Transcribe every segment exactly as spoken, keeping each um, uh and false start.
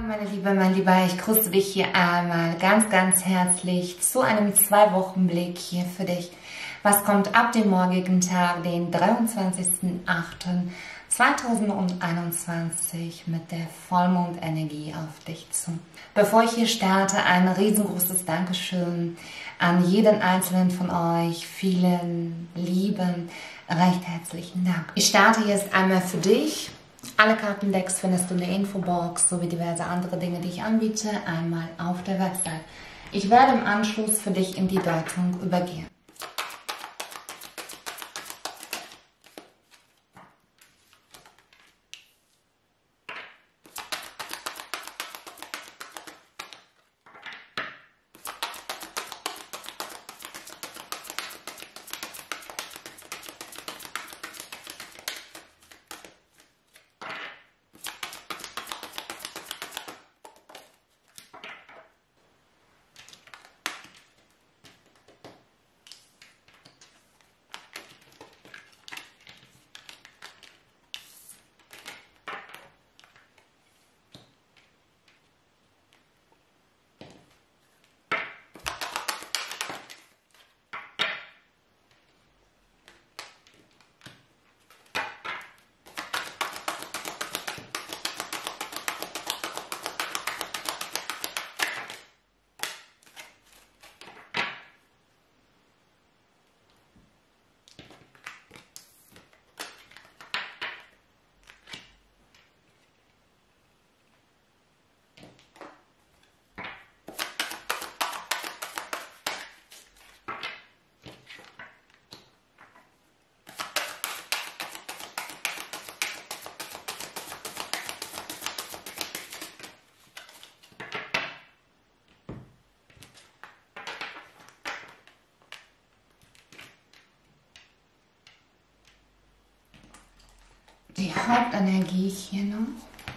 Meine Liebe, mein Lieber, ich grüße dich hier einmal ganz, ganz herzlich zu einem Zwei-Wochen-Blick hier für dich. Was kommt ab dem morgigen Tag, den dreiundzwanzigsten achten zweitausendeinundzwanzig mit der Vollmondenergie auf dich zu. Bevor ich hier starte, ein riesengroßes Dankeschön an jeden einzelnen von euch. Vielen lieben, recht herzlichen Dank. Ich starte jetzt einmal für dich. Alle Kartendecks findest du in der Infobox sowie diverse andere Dinge, die ich anbiete, einmal auf der Website. Ich werde im Anschluss für dich in die Deutung übergehen. Die Hauptenergie hier noch.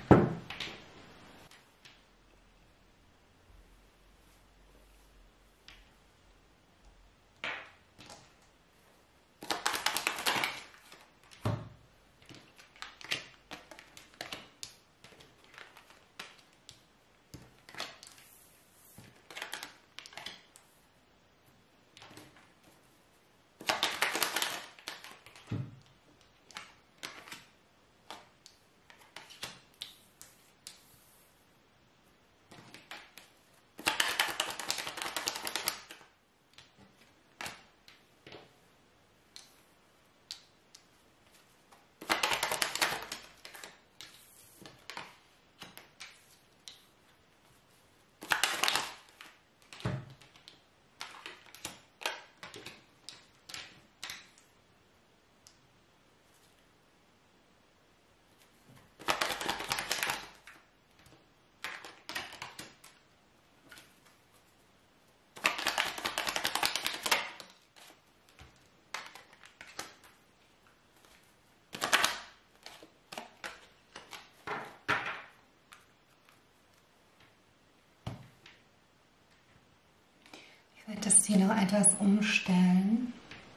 Ich werde das hier noch etwas umstellen.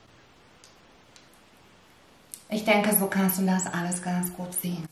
Ich denke, so kannst du das alles ganz gut sehen.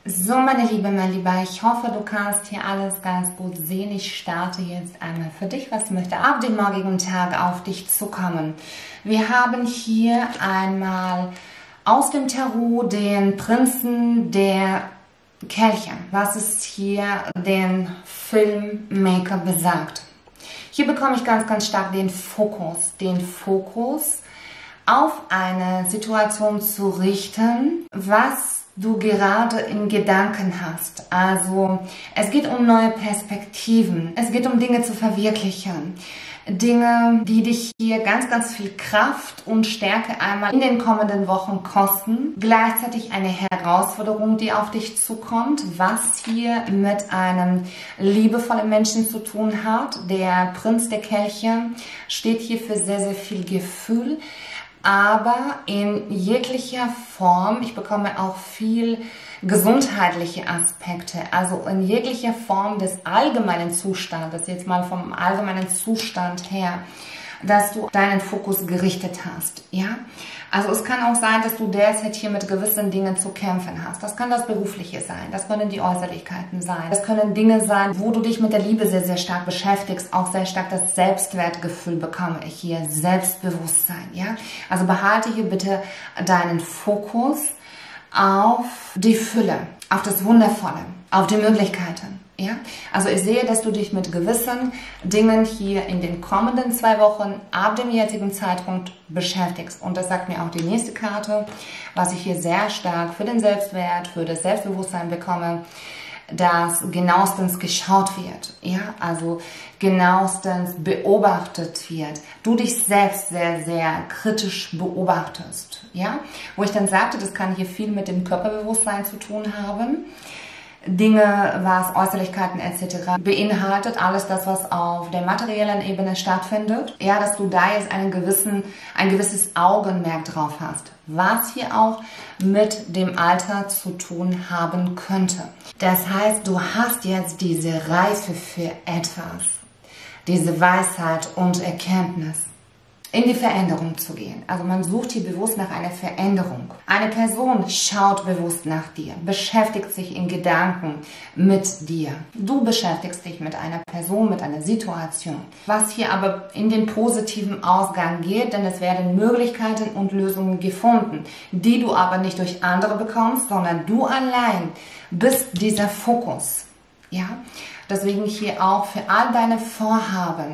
So, meine Liebe, mein Lieber, ich hoffe, du kannst hier alles ganz gut sehen. Ich starte jetzt einmal für dich, was möchte ab dem morgigen Tag auf dich zukommen. Wir haben hier einmal aus dem Tarot den Prinzen der Kelche, was es hier den Filmmaker besagt. Hier bekomme ich ganz, ganz stark den Fokus, den Fokus auf eine Situation zu richten, was du gerade in Gedanken hast. Also es geht um neue Perspektiven, es geht um Dinge zu verwirklichen. Dinge, die dich hier ganz, ganz viel Kraft und Stärke einmal in den kommenden Wochen kosten. Gleichzeitig eine Herausforderung, die auf dich zukommt, was hier mit einem liebevollen Menschen zu tun hat. Der Prinz der Kelche steht hier für sehr, sehr viel Gefühl, aber in jeglicher Form. Ich bekomme auch viel gesundheitliche Aspekte, also in jeglicher Form des allgemeinen Zustandes, jetzt mal vom allgemeinen Zustand her, dass du deinen Fokus gerichtet hast, ja. Also es kann auch sein, dass du derzeit hier mit gewissen Dingen zu kämpfen hast. Das kann das Berufliche sein, das können die Äußerlichkeiten sein, das können Dinge sein, wo du dich mit der Liebe sehr, sehr stark beschäftigst, auch sehr stark das Selbstwertgefühl bekomme ich hier, Selbstbewusstsein, ja. Also behalte hier bitte deinen Fokus auf die Fülle, auf das Wundervolle, auf die Möglichkeiten. Ja? Also ich sehe, dass du dich mit gewissen Dingen hier in den kommenden zwei Wochen ab dem jetzigen Zeitpunkt beschäftigst. Und das sagt mir auch die nächste Karte, was ich hier sehr stark für den Selbstwert, für das Selbstbewusstsein bekomme, dass genauestens geschaut wird, ja, also genauestens beobachtet wird, du dich selbst sehr, sehr kritisch beobachtest, ja, wo ich dann sagte, das kann hier viel mit dem Körperbewusstsein zu tun haben, Dinge, was Äußerlichkeiten et cetera beinhaltet, alles das, was auf der materiellen Ebene stattfindet, ja, dass du da jetzt einen gewissen, ein gewisses Augenmerk drauf hast, was hier auch mit dem Alter zu tun haben könnte. Das heißt, du hast jetzt diese Reife für etwas, diese Weisheit und Erkenntnis, in die Veränderung zu gehen. Also man sucht hier bewusst nach einer Veränderung. Eine Person schaut bewusst nach dir, beschäftigt sich in Gedanken mit dir. Du beschäftigst dich mit einer Person, mit einer Situation. Was hier aber in den positiven Ausgang geht, denn es werden Möglichkeiten und Lösungen gefunden, die du aber nicht durch andere bekommst, sondern du allein bist dieser Fokus. Ja? Deswegen hier auch für all deine Vorhaben.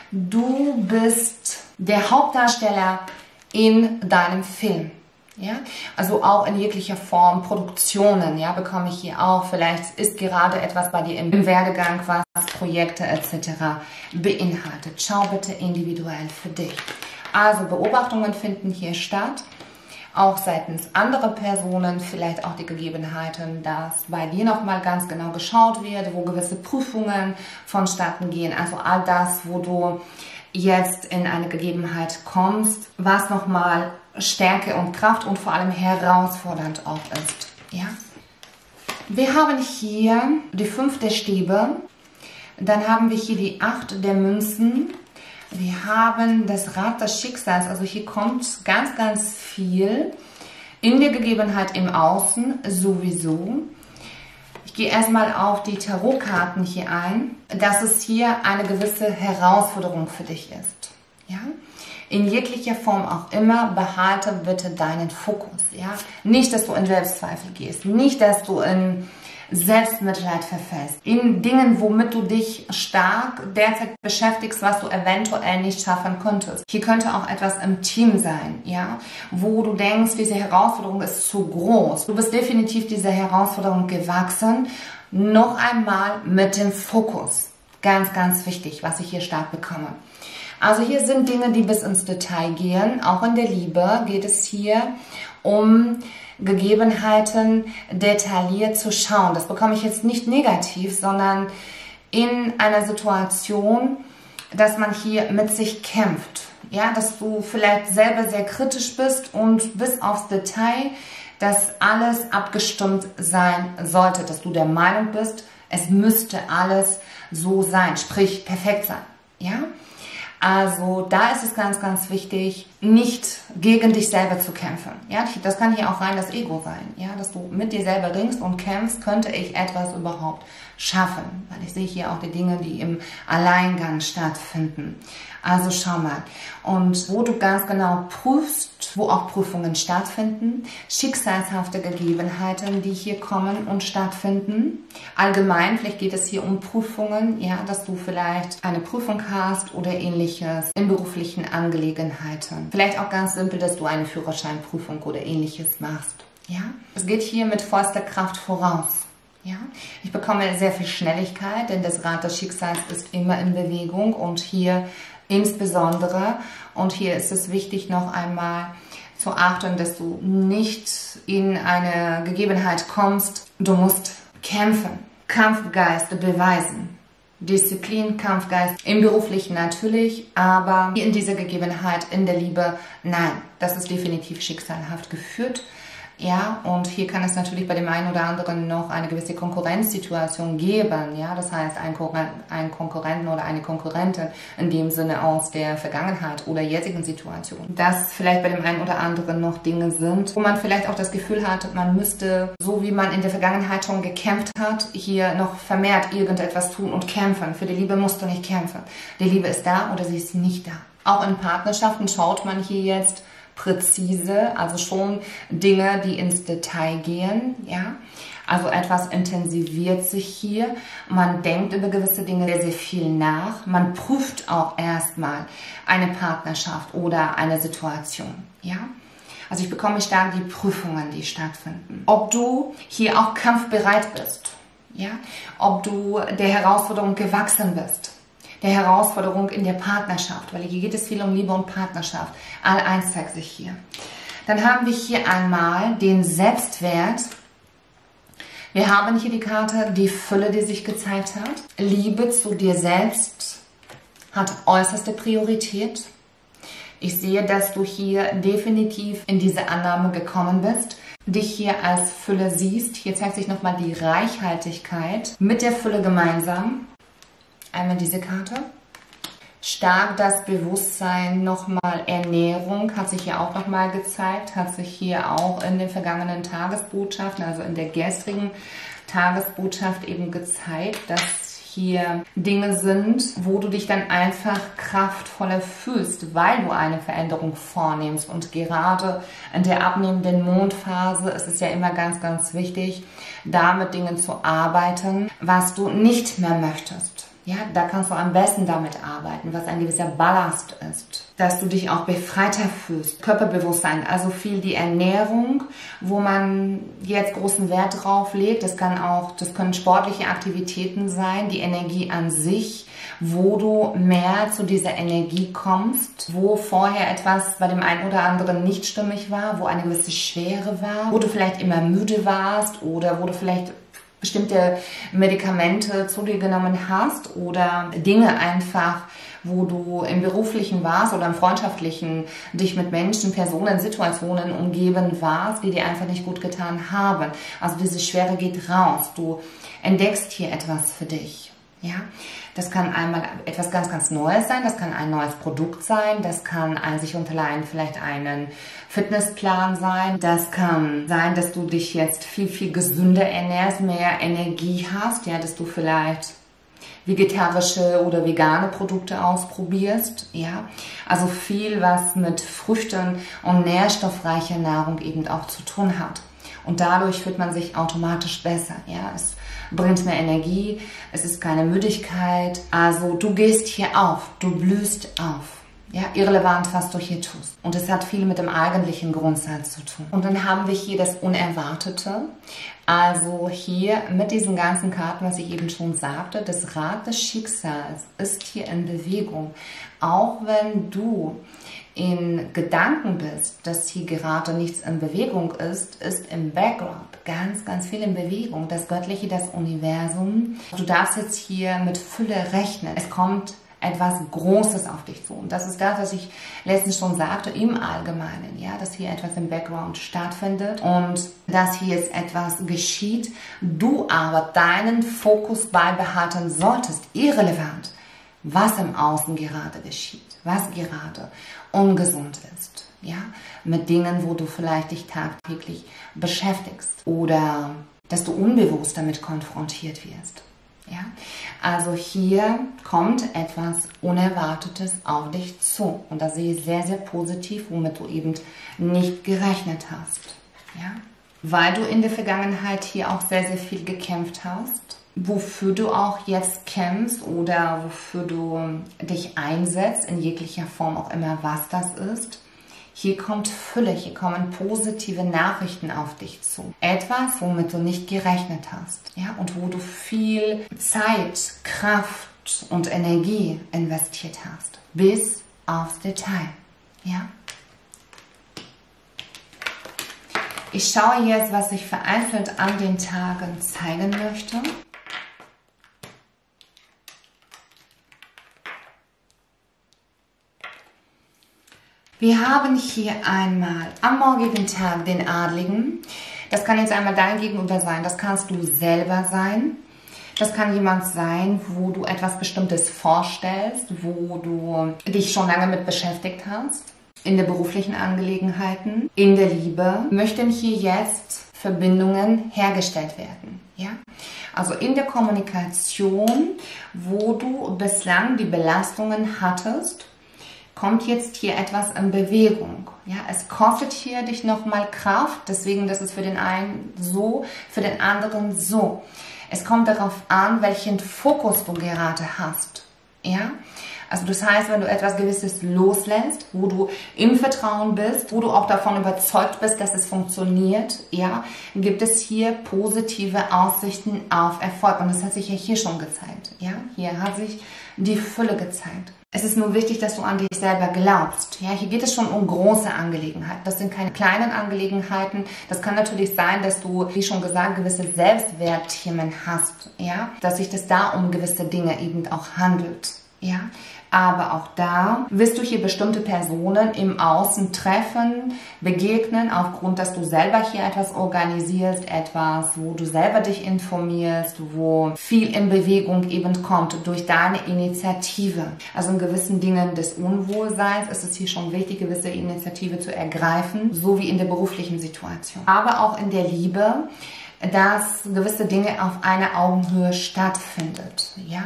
Du bist der Hauptdarsteller in deinem Film. Ja? Also auch in jeglicher Form Produktionen, ja, bekomme ich hier auch. Vielleicht ist gerade etwas bei dir im Werdegang, was Projekte et cetera beinhaltet. Schau bitte individuell für dich. Also Beobachtungen finden hier statt. Auch seitens anderer Personen, vielleicht auch die Gegebenheiten, dass bei dir nochmal ganz genau geschaut wird, wo gewisse Prüfungen vonstatten gehen. Also all das, wo du jetzt in eine Gegebenheit kommst, was nochmal Stärke und Kraft und vor allem herausfordernd auch ist. Ja? Wir haben hier die fünf der Stäbe, dann haben wir hier die acht der Münzen, wir haben das Rad des Schicksals, also hier kommt ganz, ganz viel in der Gegebenheit im Außen sowieso. Ich gehe erstmal auf die Tarotkarten hier ein, dass es hier eine gewisse Herausforderung für dich ist. Ja? In jeglicher Form auch immer, behalte bitte deinen Fokus. Ja? Nicht, dass du in Selbstzweifel gehst, nicht, dass du in Selbstmitleid verfällst, in Dingen, womit du dich stark derzeit beschäftigst, was du eventuell nicht schaffen könntest. Hier könnte auch etwas im Team sein, ja, wo du denkst, diese Herausforderung ist zu groß. Du bist definitiv dieser Herausforderung gewachsen. Noch einmal mit dem Fokus. Ganz, ganz wichtig, was ich hier stark bekomme. Also hier sind Dinge, die bis ins Detail gehen. Auch in der Liebe geht es hier um Gegebenheiten detailliert zu schauen. Das bekomme ich jetzt nicht negativ, sondern in einer Situation, dass man hier mit sich kämpft. Ja, dass du vielleicht selber sehr kritisch bist und bis aufs Detail, dass alles abgestimmt sein sollte, dass du der Meinung bist, es müsste alles so sein, sprich perfekt sein. Ja? Also da ist es ganz, ganz wichtig, nicht gegen dich selber zu kämpfen. Ja, das kann hier auch rein das Ego sein. Ja, dass du mit dir selber ringst und kämpfst, könnte ich etwas überhaupt schaffen. Weil ich sehe hier auch die Dinge, die im Alleingang stattfinden. Also schau mal. Und wo du ganz genau prüfst, wo auch Prüfungen stattfinden, schicksalshafte Gegebenheiten, die hier kommen und stattfinden. Allgemein, vielleicht geht es hier um Prüfungen, ja, dass du vielleicht eine Prüfung hast oder ähnliches in beruflichen Angelegenheiten. Vielleicht auch ganz simpel, dass du eine Führerscheinprüfung oder ähnliches machst. Ja, es geht hier mit vollster Kraft voraus. Ja, ich bekomme sehr viel Schnelligkeit, denn das Rad des Schicksals ist immer in Bewegung und hier insbesondere, und hier ist es wichtig noch einmal zu achten, dass du nicht in eine Gegebenheit kommst, du musst kämpfen, Kampfgeist beweisen. Disziplin, Kampfgeist, im Beruflichen natürlich, aber in dieser Gegebenheit, in der Liebe, nein, das ist definitiv schicksalhaft geführt. Ja, und hier kann es natürlich bei dem einen oder anderen noch eine gewisse Konkurrenzsituation geben. Ja, das heißt, ein, ein Konkurrenten oder eine Konkurrentin in dem Sinne aus der Vergangenheit oder jetzigen Situation. Dass vielleicht bei dem einen oder anderen noch Dinge sind, wo man vielleicht auch das Gefühl hat, man müsste, so wie man in der Vergangenheit schon gekämpft hat, hier noch vermehrt irgendetwas tun und kämpfen. Für die Liebe musst du nicht kämpfen. Die Liebe ist da oder sie ist nicht da. Auch in Partnerschaften schaut man hier jetzt präzise, also schon Dinge, die ins Detail gehen, ja. Also etwas intensiviert sich hier. Man denkt über gewisse Dinge sehr, sehr viel nach. Man prüft auch erstmal eine Partnerschaft oder eine Situation, ja. Also ich bekomme stark die Prüfungen, die stattfinden. Ob du hier auch kampfbereit bist, ja. Ob du der Herausforderung gewachsen bist. Der Herausforderung in der Partnerschaft, weil hier geht es viel um Liebe und Partnerschaft. All eins zeigt sich hier. Dann haben wir hier einmal den Selbstwert. Wir haben hier die Karte, die Fülle, die sich gezeigt hat. Liebe zu dir selbst hat äußerste Priorität. Ich sehe, dass du hier definitiv in diese Annahme gekommen bist, dich hier als Fülle siehst. Hier zeigt sich nochmal die Reichhaltigkeit mit der Fülle gemeinsam. Einmal diese Karte. Stark das Bewusstsein, nochmal Ernährung, hat sich hier auch nochmal gezeigt, hat sich hier auch in den vergangenen Tagesbotschaften, also in der gestrigen Tagesbotschaft eben gezeigt, dass hier Dinge sind, wo du dich dann einfach kraftvoller fühlst, weil du eine Veränderung vornimmst. Und gerade in der abnehmenden Mondphase ist es ja immer ganz, ganz wichtig, da mit Dingen zu arbeiten, was du nicht mehr möchtest. Ja, da kannst du am besten damit arbeiten, was ein gewisser Ballast ist. Dass du dich auch befreiter fühlst. Körperbewusstsein, also viel die Ernährung, wo man jetzt großen Wert drauf legt. Das kann auch, das können sportliche Aktivitäten sein, die Energie an sich, wo du mehr zu dieser Energie kommst, wo vorher etwas bei dem einen oder anderen nicht stimmig war, wo eine gewisse Schwere war, wo du vielleicht immer müde warst oder wo du vielleicht bestimmte Medikamente zu dir genommen hast oder Dinge einfach, wo du im Beruflichen warst oder im Freundschaftlichen dich mit Menschen, Personen, Situationen umgeben warst, die dir einfach nicht gut getan haben. Also diese Schwere geht raus. Du entdeckst hier etwas für dich. Ja, das kann einmal etwas ganz, ganz Neues sein, das kann ein neues Produkt sein, das kann ein sich unterleihen vielleicht einen Fitnessplan sein, das kann sein, dass du dich jetzt viel, viel gesünder ernährst, mehr Energie hast, ja, dass du vielleicht vegetarische oder vegane Produkte ausprobierst, ja, also viel, was mit Früchten und nährstoffreicher Nahrung eben auch zu tun hat. Und dadurch fühlt man sich automatisch besser, ja, es bringt mehr Energie, es ist keine Müdigkeit, also du gehst hier auf, du blühst auf. Ja, irrelevant, was du hier tust. Und es hat viel mit dem eigentlichen Grundsatz zu tun. Und dann haben wir hier das Unerwartete. Also hier mit diesen ganzen Karten, was ich eben schon sagte, das Rad des Schicksals ist hier in Bewegung. Auch wenn du in Gedanken bist, dass hier gerade nichts in Bewegung ist, ist im Background ganz, ganz viel in Bewegung. Das Göttliche, das Universum. Du darfst jetzt hier mit Fülle rechnen. Es kommt etwas Großes auf dich zu. Und das ist das, was ich letztens schon sagte, im Allgemeinen, ja, dass hier etwas im Background stattfindet und dass hier jetzt etwas geschieht, du aber deinen Fokus beibehalten solltest, irrelevant, was im Außen gerade geschieht, was gerade ungesund ist, ja, mit Dingen, wo du vielleicht dich tagtäglich beschäftigst oder dass du unbewusst damit konfrontiert wirst. Ja? Also hier kommt etwas Unerwartetes auf dich zu und das sehe ich sehr, sehr positiv, womit du eben nicht gerechnet hast. Ja? Weil du in der Vergangenheit hier auch sehr, sehr viel gekämpft hast, wofür du auch jetzt kämpfst oder wofür du dich einsetzt, in jeglicher Form auch immer, was das ist. Hier kommt Fülle, hier kommen positive Nachrichten auf dich zu. Etwas, womit du nicht gerechnet hast, ja, und wo du viel Zeit, Kraft und Energie investiert hast, bis aufs Detail, ja. Ich schaue jetzt, was ich vereinzelt an den Tagen zeigen möchte. Wir haben hier einmal am morgigen Tag den Adligen. Das kann jetzt einmal dein Gegenüber sein, das kannst du selber sein. Das kann jemand sein, wo du etwas Bestimmtes vorstellst, wo du dich schon lange mit beschäftigt hast. In der beruflichen Angelegenheiten, in der Liebe möchten hier jetzt Verbindungen hergestellt werden. Ja? Also in der Kommunikation, wo du bislang die Belastungen hattest, kommt jetzt hier etwas in Bewegung. Ja, es kostet hier dich nochmal Kraft, deswegen das ist für den einen so, für den anderen so. Es kommt darauf an, welchen Fokus du gerade hast. Ja, also das heißt, wenn du etwas Gewisses loslässt, wo du im Vertrauen bist, wo du auch davon überzeugt bist, dass es funktioniert, ja, gibt es hier positive Aussichten auf Erfolg. Und das hat sich ja hier schon gezeigt. Ja, hier hat sich die Fülle gezeigt. Es ist nur wichtig, dass du an dich selber glaubst. Ja, hier geht es schon um große Angelegenheiten. Das sind keine kleinen Angelegenheiten. Das kann natürlich sein, dass du, wie schon gesagt, gewisse Selbstwertthemen hast. Ja, dass sich das da um gewisse Dinge eben auch handelt. Ja, aber auch da wirst du hier bestimmte Personen im Außen treffen, begegnen, aufgrund, dass du selber hier etwas organisierst, etwas, wo du selber dich informierst, wo viel in Bewegung eben kommt durch deine Initiative. Also in gewissen Dingen des Unwohlseins ist es hier schon wichtig, gewisse Initiative zu ergreifen, so wie in der beruflichen Situation. Aber auch in der Liebe, dass gewisse Dinge auf einer Augenhöhe stattfindet, ja,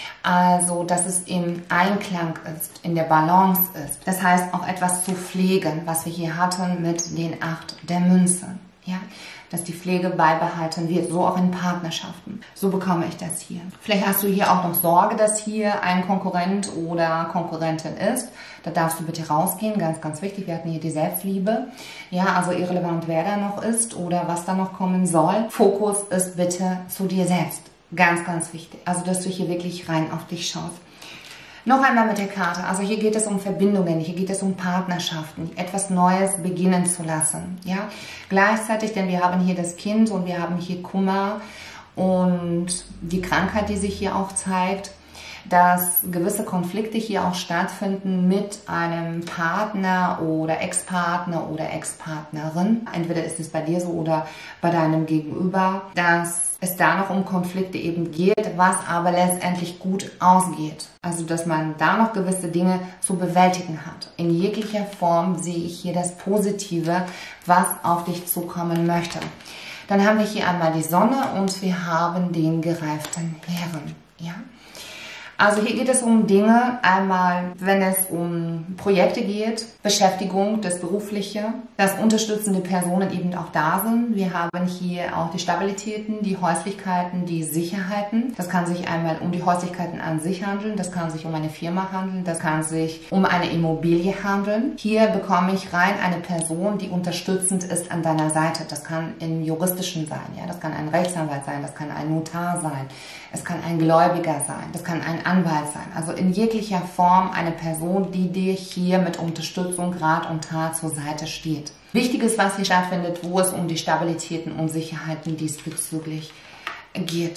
also dass es im Einklang ist, in der Balance ist. Das heißt auch etwas zu pflegen, was wir hier hatten mit den acht der Münzen, ja, dass die Pflege beibehalten wird, so auch in Partnerschaften. So bekomme ich das hier. Vielleicht hast du hier auch noch Sorge, dass hier ein Konkurrent oder Konkurrentin ist. Da darfst du bitte rausgehen, ganz, ganz wichtig. Wir hatten hier die Selbstliebe. Ja, also irrelevant, wer da noch ist oder was da noch kommen soll. Fokus ist bitte zu dir selbst. Ganz, ganz wichtig. Also, dass du hier wirklich rein auf dich schaust. Noch einmal mit der Karte. Also hier geht es um Verbindungen, hier geht es um Partnerschaften, etwas Neues beginnen zu lassen. Ja, gleichzeitig, denn wir haben hier das Kind und wir haben hier Kummer und die Krankheit, die sich hier auch zeigt, dass gewisse Konflikte hier auch stattfinden mit einem Partner oder Ex-Partner oder Ex-Partnerin. Entweder ist es bei dir so oder bei deinem Gegenüber, dass es da noch um Konflikte eben geht, was aber letztendlich gut ausgeht. Also, dass man da noch gewisse Dinge zu bewältigen hat. In jeglicher Form sehe ich hier das Positive, was auf dich zukommen möchte. Dann haben wir hier einmal die Sonne und wir haben den gereiften Herren. Ja? Also hier geht es um Dinge, einmal wenn es um Projekte geht, Beschäftigung, das Berufliche, dass unterstützende Personen eben auch da sind. Wir haben hier auch die Stabilitäten, die Häuslichkeiten, die Sicherheiten. Das kann sich einmal um die Häuslichkeiten an sich handeln, das kann sich um eine Firma handeln, das kann sich um eine Immobilie handeln. Hier bekomme ich rein eine Person, die unterstützend ist an deiner Seite. Das kann im Juristischen sein, ja, das kann ein Rechtsanwalt sein, das kann ein Notar sein, es kann ein Gläubiger sein, das kann ein Anwalt sein. Also in jeglicher Form eine Person, die dir hier mit Unterstützung, Rat und Tat zur Seite steht. Wichtiges, was hier stattfindet, wo es um die Stabilitäten und Sicherheiten diesbezüglich geht.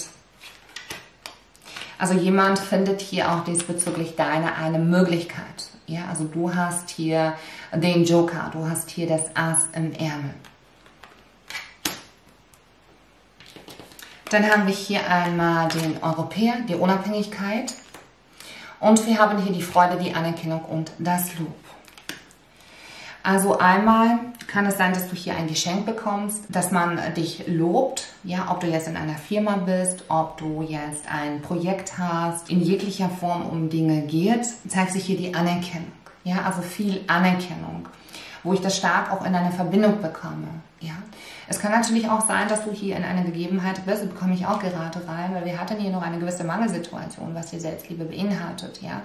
Also jemand findet hier auch diesbezüglich deine eine Möglichkeit. Ja, also du hast hier den Joker, du hast hier das Ass im Ärmel. Dann haben wir hier einmal den Europäer, die Unabhängigkeit. Und wir haben hier die Freude, die Anerkennung und das Lob. Also einmal kann es sein, dass du hier ein Geschenk bekommst, dass man dich lobt, ja, ob du jetzt in einer Firma bist, ob du jetzt ein Projekt hast, in jeglicher Form um Dinge geht, zeigt sich hier die Anerkennung, ja, also viel Anerkennung, wo ich das stark auch in eine Verbindung bekomme, ja. Es kann natürlich auch sein, dass du hier in einer Gegebenheit bist, das bekomme ich auch gerade rein, weil wir hatten hier noch eine gewisse Mangelsituation, was die Selbstliebe beinhaltet, ja,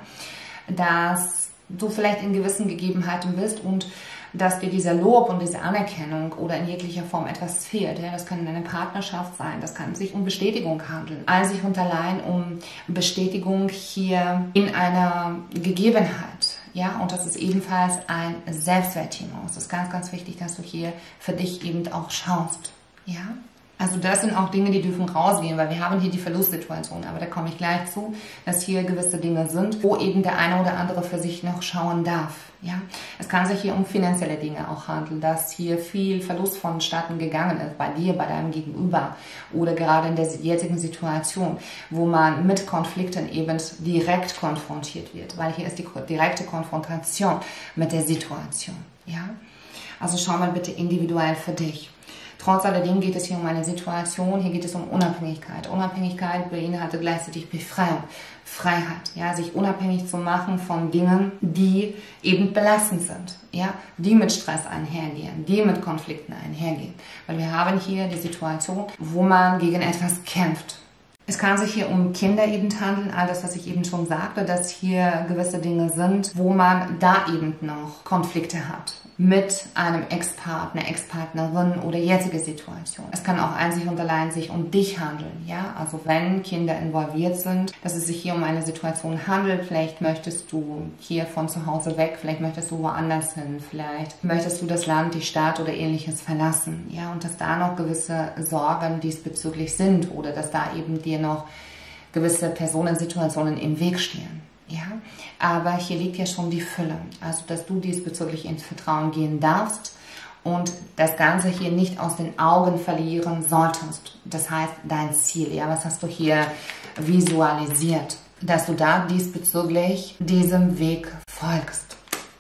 dass du vielleicht in gewissen Gegebenheiten bist und dass dir dieser Lob und diese Anerkennung oder in jeglicher Form etwas fehlt. Ja, das kann in einer Partnerschaft sein, das kann sich um Bestätigung handeln. Einzig und allein um Bestätigung hier in einer Gegebenheit. Ja, und das ist ebenfalls ein Selbstwertthema. Es ist ganz, ganz wichtig, dass du hier für dich eben auch schaust. Ja. Also das sind auch Dinge, die dürfen rausgehen, weil wir haben hier die Verlustsituation, aber da komme ich gleich zu, dass hier gewisse Dinge sind, wo eben der eine oder andere für sich noch schauen darf. Ja? Es kann sich hier um finanzielle Dinge auch handeln, dass hier viel Verlust vonstatten gegangen ist, bei dir, bei deinem Gegenüber oder gerade in der jetzigen Situation, wo man mit Konflikten eben direkt konfrontiert wird, weil hier ist die direkte Konfrontation mit der Situation. Ja? Also schau mal bitte individuell für dich. Trotz alledem geht es hier um eine Situation, hier geht es um Unabhängigkeit. Unabhängigkeit beinhaltet gleichzeitig Befreiung, Freiheit, ja, sich unabhängig zu machen von Dingen, die eben belastend sind, ja, die mit Stress einhergehen, die mit Konflikten einhergehen. Weil wir haben hier die Situation, wo man gegen etwas kämpft. Es kann sich hier um Kinder eben handeln, all das, was ich eben schon sagte, dass hier gewisse Dinge sind, wo man da eben noch Konflikte hat mit einem Ex-Partner, Ex-Partnerin oder jetzige Situation. Es kann auch einzig und allein sich um dich handeln, ja, also wenn Kinder involviert sind, dass es sich hier um eine Situation handelt, vielleicht möchtest du hier von zu Hause weg, vielleicht möchtest du woanders hin, vielleicht möchtest du das Land, die Stadt oder ähnliches verlassen, ja, und dass da noch gewisse Sorgen diesbezüglich sind oder dass da eben dir noch gewisse Personen, Situationen im Weg stehen. Ja, aber hier liegt ja schon die Fülle, also dass du diesbezüglich ins Vertrauen gehen darfst und das Ganze hier nicht aus den Augen verlieren solltest. Das heißt, dein Ziel, ja, was hast du hier visualisiert, dass du da diesbezüglich diesem Weg folgst,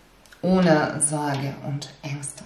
ohne Sorge und Ängste.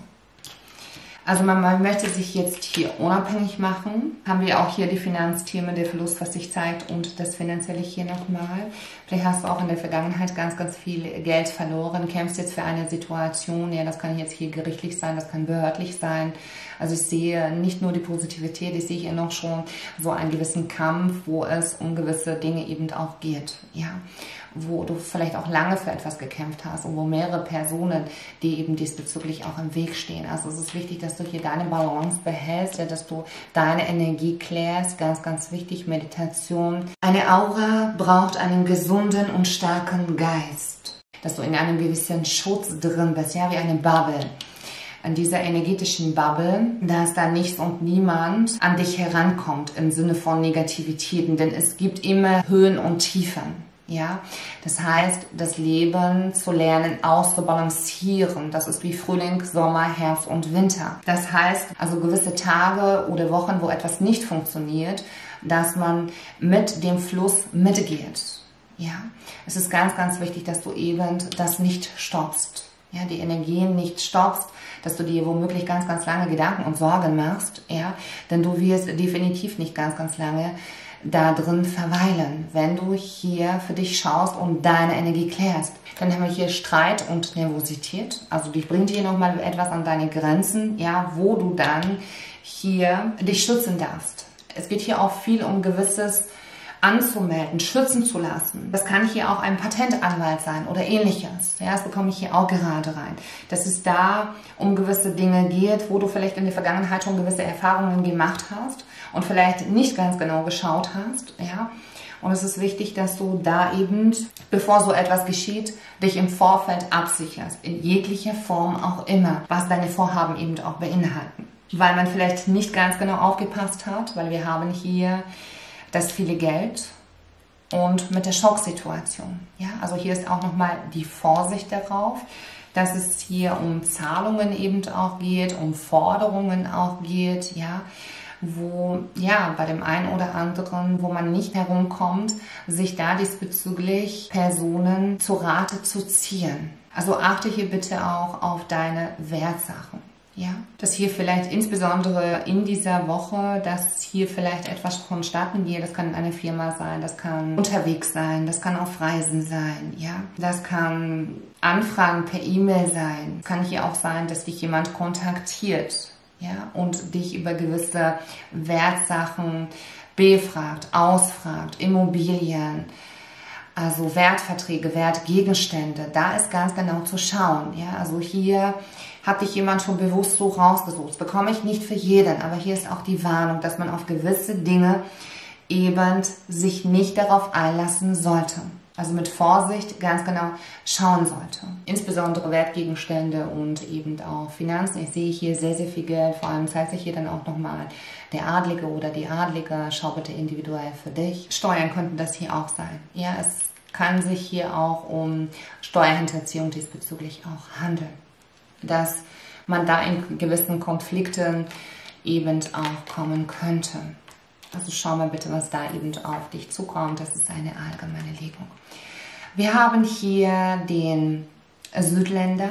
Also man, man möchte sich jetzt hier unabhängig machen. Haben wir auch hier die Finanzthemen, der Verlust, was sich zeigt und das Finanzielle hier nochmal. Vielleicht hast du auch in der Vergangenheit ganz, ganz viel Geld verloren, kämpfst jetzt für eine Situation, ja, das kann jetzt hier gerichtlich sein, das kann behördlich sein. Also ich sehe nicht nur die Positivität, ich sehe hier noch schon so einen gewissen Kampf, wo es um gewisse Dinge eben auch geht, ja, wo du vielleicht auch lange für etwas gekämpft hast und wo mehrere Personen, die eben diesbezüglich auch im Weg stehen. Also es ist wichtig, dass du hier deine Balance behältst, ja, dass du deine Energie klärst, ganz, ganz wichtig, Meditation. Eine Aura braucht einen gesunden und starken Geist, dass du in einem gewissen Schutz drin bist, ja, wie eine Bubble. An dieser energetischen Bubble, dass da nichts und niemand an dich herankommt im Sinne von Negativitäten, denn es gibt immer Höhen und Tiefen. Ja, das heißt, das Leben zu lernen, auszubalancieren. Das ist wie Frühling, Sommer, Herbst und Winter. Das heißt, also gewisse Tage oder Wochen, wo etwas nicht funktioniert, dass man mit dem Fluss mitgeht. Ja, es ist ganz, ganz wichtig, dass du eben das nicht stoppst. Ja, die Energien nicht stoppst, dass du dir womöglich ganz, ganz lange Gedanken und Sorgen machst. Ja, denn du wirst definitiv nicht ganz, ganz lange da drin verweilen, wenn du hier für dich schaust und deine Energie klärst. Dann haben wir hier Streit und Nervosität, also dich bringt hier nochmal etwas an deine Grenzen, ja, wo du dann hier dich schützen darfst. Es geht hier auch viel um gewisses anzumelden, schützen zu lassen. Das kann hier auch ein Patentanwalt sein oder ähnliches. Ja, das bekomme ich hier auch gerade rein. Dass es da um gewisse Dinge geht, wo du vielleicht in der Vergangenheit schon gewisse Erfahrungen gemacht hast und vielleicht nicht ganz genau geschaut hast. Ja, und es ist wichtig, dass du da eben, bevor so etwas geschieht, dich im Vorfeld absicherst. In jeglicher Form auch immer, was deine Vorhaben eben auch beinhalten. Weil man vielleicht nicht ganz genau aufgepasst hat, weil wir haben hier das viele Geld und mit der Schocksituation. Ja, also hier ist auch nochmal die Vorsicht darauf, dass es hier um Zahlungen eben auch geht, um Forderungen auch geht, ja, wo, ja, bei dem einen oder anderen, wo man nicht herumkommt, sich da diesbezüglich Personen zu Rate zu ziehen. Also achte hier bitte auch auf deine Wertsachen. Ja, dass hier vielleicht insbesondere in dieser Woche, dass hier vielleicht etwas vonstatten geht. Das kann eine Firma sein, das kann unterwegs sein, das kann auf Reisen sein. Ja, das kann Anfragen per E-Mail sein. Kann hier auch sein, dass dich jemand kontaktiert, ja, und dich über gewisse Wertsachen befragt, ausfragt, Immobilien. Also Wertverträge, Wertgegenstände, da ist ganz genau zu schauen. Ja, also hier hat dich jemand schon bewusst so rausgesucht. Das bekomme ich nicht für jeden, aber hier ist auch die Warnung, dass man auf gewisse Dinge eben sich nicht darauf einlassen sollte. Also mit Vorsicht ganz genau schauen sollte. Insbesondere Wertgegenstände und eben auch Finanzen. Ich sehe hier sehr, sehr viel Geld. Vor allem zeigt sich hier dann auch nochmal der Adlige oder die Adlige. Schau bitte individuell für dich. Steuern könnten das hier auch sein. Ja, es kann sich hier auch um Steuerhinterziehung diesbezüglich auch handeln. Dass man da in gewissen Konflikten eben auch kommen könnte. Also schau mal bitte, was da eben auf dich zukommt. Das ist eine allgemeine Legung. Wir haben hier den Südländer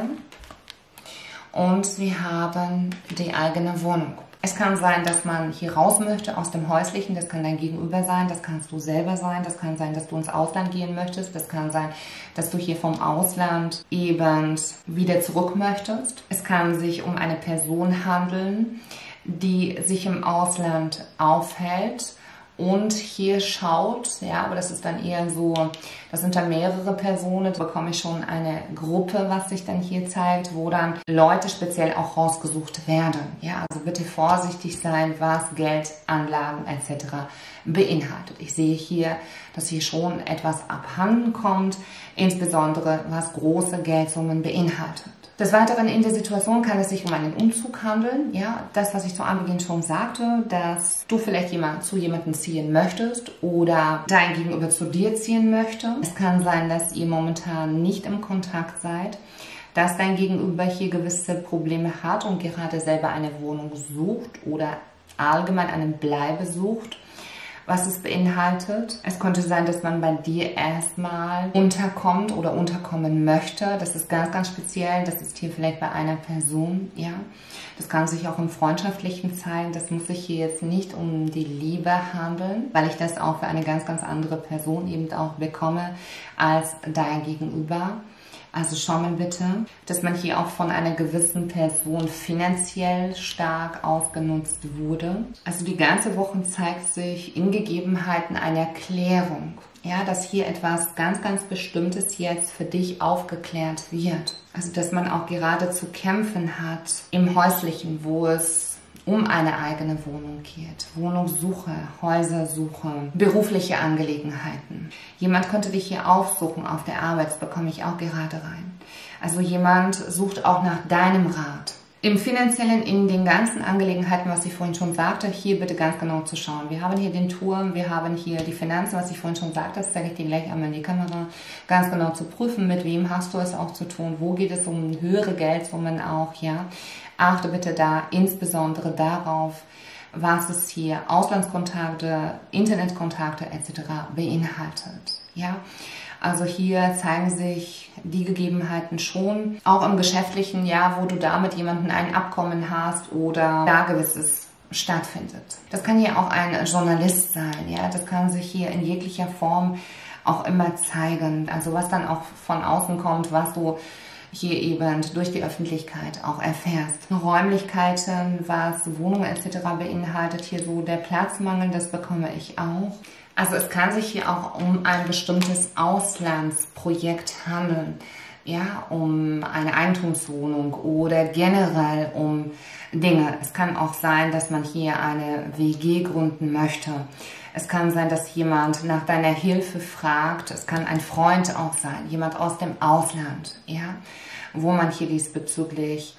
und wir haben die eigene Wohnung. Es kann sein, dass man hier raus möchte aus dem Häuslichen. Das kann dein Gegenüber sein, das kannst du selber sein. Das kann sein, dass du ins Ausland gehen möchtest. Das kann sein, dass du hier vom Ausland eben wieder zurück möchtest. Es kann sich um eine Person handeln, die sich im Ausland aufhält und hier schaut, ja, aber das ist dann eher so, das sind dann mehrere Personen, da bekomme ich schon eine Gruppe, was sich dann hier zeigt, wo dann Leute speziell auch rausgesucht werden. Ja, also bitte vorsichtig sein, was Geldanlagen et cetera beinhaltet. Ich sehe hier, dass hier schon etwas abhanden kommt, insbesondere was große Geldsummen beinhaltet. Des Weiteren in der Situation kann es sich um einen Umzug handeln. Ja, das, was ich zu Anbeginn schon sagte, dass du vielleicht jemand, zu jemandem ziehen möchtest oder dein Gegenüber zu dir ziehen möchte. Es kann sein, dass ihr momentan nicht im Kontakt seid, dass dein Gegenüber hier gewisse Probleme hat und gerade selber eine Wohnung sucht oder allgemein einen Bleibe sucht. Was es beinhaltet. Es könnte sein, dass man bei dir erstmal unterkommt oder unterkommen möchte. Das ist ganz, ganz speziell. Das ist hier vielleicht bei einer Person, ja. Das kann sich auch im Freundschaftlichen zeigen. Das muss sich hier jetzt nicht um die Liebe handeln, weil ich das auch für eine ganz, ganz andere Person eben auch bekomme als dein Gegenüber. Also schau mal bitte, dass man hier auch von einer gewissen Person finanziell stark ausgenutzt wurde. Also die ganze Woche zeigt sich in Gegebenheiten eine Klärung. Ja, dass hier etwas ganz, ganz Bestimmtes jetzt für dich aufgeklärt wird. Also dass man auch gerade zu kämpfen hat im Häuslichen, wo es um eine eigene Wohnung geht. Wohnungssuche, Häusersuche, berufliche Angelegenheiten. Jemand könnte dich hier aufsuchen auf der Arbeit, das bekomme ich auch gerade rein. Also jemand sucht auch nach deinem Rat. Im Finanziellen, in den ganzen Angelegenheiten, was ich vorhin schon sagte, hier bitte ganz genau zu schauen. Wir haben hier den Turm, wir haben hier die Finanzen, was ich vorhin schon sagte, das zeige ich dir gleich einmal in die Kamera, ganz genau zu prüfen, mit wem hast du es auch zu tun, wo geht es um höhere Geldsummen auch, ja. Achte bitte da insbesondere darauf, was es hier Auslandskontakte, Internetkontakte et cetera beinhaltet. Ja, also hier zeigen sich die Gegebenheiten schon, auch im geschäftlichen Jahr, wo du da mit jemandem ein Abkommen hast oder da gewisses stattfindet. Das kann hier auch ein Journalist sein, ja, das kann sich hier in jeglicher Form auch immer zeigen. Also was dann auch von außen kommt, was du hier eben durch die Öffentlichkeit auch erfährst. Räumlichkeiten, was Wohnungen et cetera beinhaltet, hier so der Platzmangel, das bekomme ich auch. Also es kann sich hier auch um ein bestimmtes Auslandsprojekt handeln, ja, um eine Eigentumswohnung oder generell um Dinge. Es kann auch sein, dass man hier eine W G gründen möchte. Es kann sein, dass jemand nach deiner Hilfe fragt. Es kann ein Freund auch sein, jemand aus dem Ausland, ja, wo man hier diesbezüglich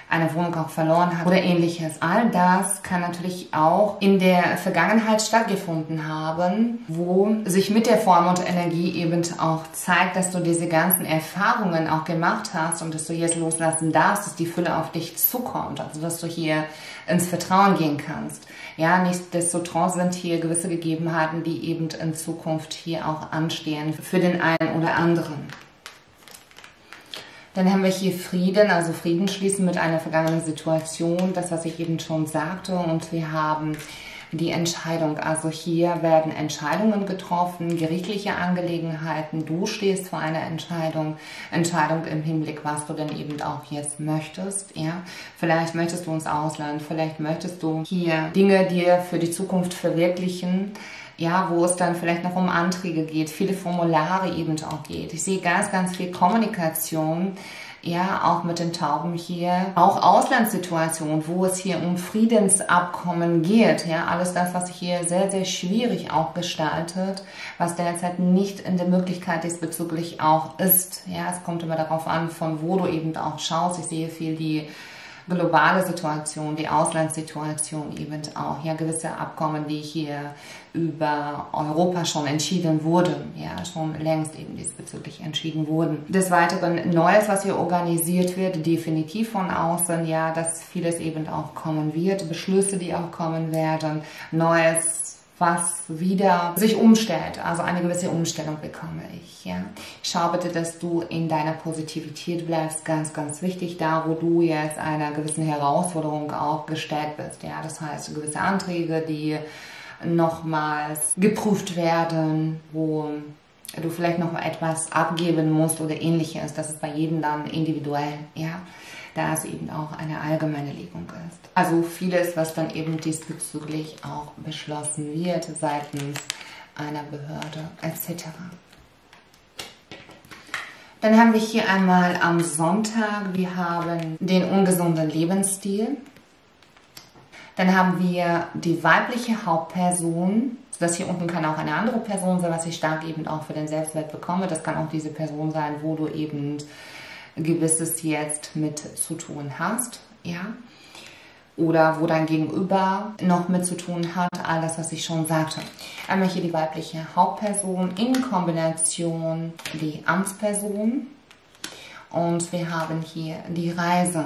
eine Wohnung auch verloren hat oder ähnliches. All das kann natürlich auch in der Vergangenheit stattgefunden haben, wo sich mit der Vollmondenergie eben auch zeigt, dass du diese ganzen Erfahrungen auch gemacht hast und dass du jetzt loslassen darfst, dass die Fülle auf dich zukommt, also dass du hier ins Vertrauen gehen kannst. Ja, nichtsdestotrotz sind hier gewisse Gegebenheiten, die eben in Zukunft hier auch anstehen für den einen oder anderen. Dann haben wir hier Frieden, also Frieden schließen mit einer vergangenen Situation, das, was ich eben schon sagte. Und wir haben die Entscheidung, also hier werden Entscheidungen getroffen, gerichtliche Angelegenheiten. Du stehst vor einer Entscheidung, Entscheidung im Hinblick, was du denn eben auch jetzt möchtest. Ja, vielleicht möchtest du ins Ausland, vielleicht möchtest du hier Dinge dir für die Zukunft verwirklichen. Ja, wo es dann vielleicht noch um Anträge geht, viele Formulare eben auch geht. Ich sehe ganz, ganz viel Kommunikation, ja, auch mit den Tauben hier. Auch Auslandssituationen, wo es hier um Friedensabkommen geht. Ja, alles das, was sich hier sehr, sehr schwierig auch gestaltet, was derzeit nicht in der Möglichkeit diesbezüglich auch ist. Ja, es kommt immer darauf an, von wo du eben auch schaust. Ich sehe viel die globale Situation, die Auslandssituation eben auch. Ja, gewisse Abkommen, die hier über Europa schon entschieden wurden, ja, schon längst eben diesbezüglich entschieden wurden. Des Weiteren Neues, was hier organisiert wird, definitiv von außen, ja, dass vieles eben auch kommen wird, Beschlüsse, die auch kommen werden, Neues, was wieder sich umstellt, also eine gewisse Umstellung bekomme ich. Ja. Schau bitte, dass du in deiner Positivität bleibst, ganz, ganz wichtig, da wo du jetzt einer gewissen Herausforderung auch gestellt bist. Ja. Das heißt, gewisse Anträge, die nochmals geprüft werden, wo du vielleicht noch mal etwas abgeben musst oder ähnliches. Das ist bei jedem dann individuell, ja, da es eben auch eine allgemeine Legung ist. Also vieles, was dann eben diesbezüglich auch beschlossen wird seitens einer Behörde et cetera. Dann haben wir hier einmal am Sonntag, wir haben den ungesunden Lebensstil. Dann haben wir die weibliche Hauptperson. Das hier unten kann auch eine andere Person sein, was ich stark eben auch für den Selbstwert bekomme. Das kann auch diese Person sein, wo du eben Gewisses jetzt mit zu tun hast, ja. Oder wo dein Gegenüber noch mit zu tun hat, all das, was ich schon sagte. Einmal hier die weibliche Hauptperson in Kombination die Amtsperson. Und wir haben hier die Reise.